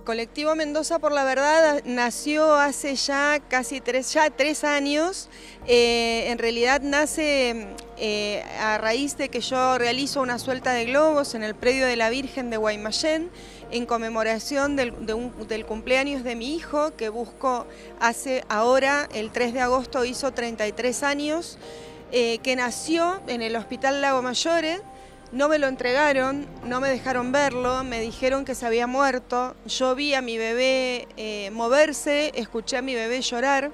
Colectivo Mendoza por la Verdad nació hace ya casi 3 años. En realidad nace a raíz de que yo realizo una suelta de globos en el predio de la Virgen de Guaymallén en conmemoración del cumpleaños de mi hijo, que busco hace ahora, el 3 de agosto hizo 33 años, que nació en el Hospital Lago Mayore. No me lo entregaron, no me dejaron verlo, me dijeron que se había muerto. Yo vi a mi bebé moverse, escuché a mi bebé llorar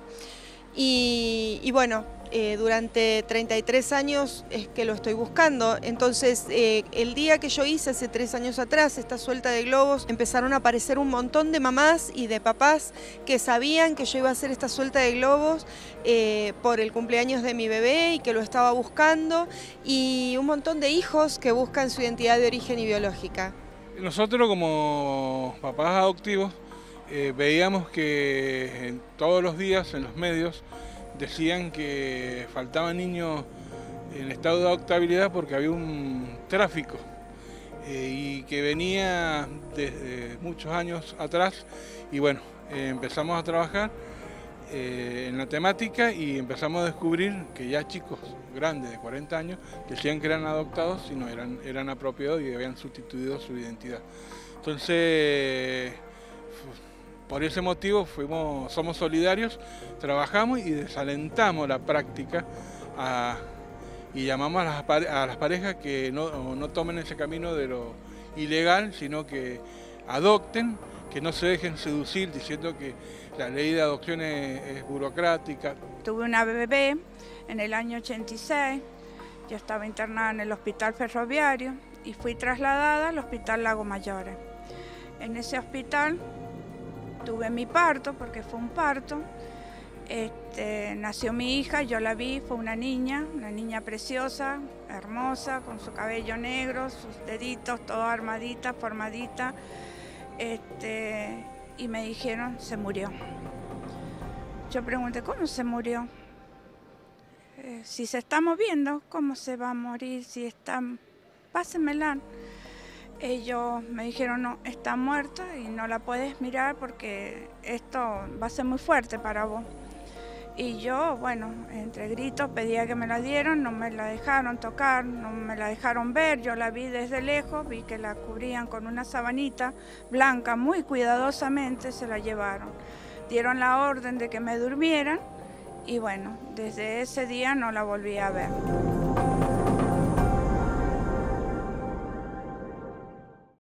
y bueno, durante 33 años es que lo estoy buscando. Entonces, el día que yo hice hace 3 años atrás esta suelta de globos, empezaron a aparecer un montón de mamás y de papás que sabían que yo iba a hacer esta suelta de globos por el cumpleaños de mi bebé y que lo estaba buscando, y un montón de hijos que buscan su identidad de origen y biológica. Nosotros como papás adoptivos veíamos que todos los días en los medios decían que faltaban niños en estado de adoptabilidad porque había un tráfico y que venía desde muchos años atrás, y bueno, empezamos a trabajar en la temática y empezamos a descubrir que ya chicos grandes de 40 años decían que eran adoptados y no eran apropiados y habían sustituido su identidad. Entonces, por ese motivo somos solidarios, trabajamos y desalentamos la práctica y llamamos a las parejas que no tomen ese camino de lo ilegal, sino que adopten, que no se dejen seducir diciendo que la ley de adopción es burocrática. Tuve una bebé en el año 86, yo estaba internada en el hospital ferroviario y fui trasladada al hospital Lago Mayore. En ese hospital tuve mi parto, porque fue un parto. Nació mi hija, yo la vi, fue una niña preciosa, hermosa, con su cabello negro, sus deditos, todo armadita, formadita. Y me dijeron, se murió. Yo pregunté, ¿cómo se murió? Si se está moviendo, ¿cómo se va a morir? Si está, pásenmela. Ellos me dijeron, no, está muerta y no la puedes mirar porque esto va a ser muy fuerte para vos. Y yo, bueno, entre gritos pedía que me la dieran, no me la dejaron tocar, no me la dejaron ver. Yo la vi desde lejos, vi que la cubrían con una sabanita blanca, muy cuidadosamente se la llevaron. Dieron la orden de que me durmieran y bueno, desde ese día no la volví a ver.